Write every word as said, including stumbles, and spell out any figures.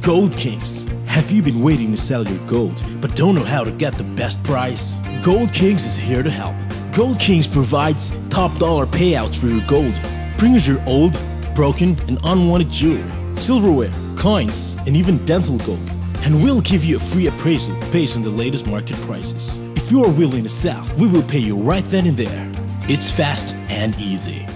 Gold Kings. Have you been waiting to sell your gold, but don't know how to get the best price? Gold Kings is here to help. Gold Kings provides top dollar payouts for your gold. Bring us your old, broken, and unwanted jewelry, silverware, coins, and even dental gold. And we'll give you a free appraisal based on the latest market prices. If you are willing to sell, we will pay you right then and there. It's fast and easy.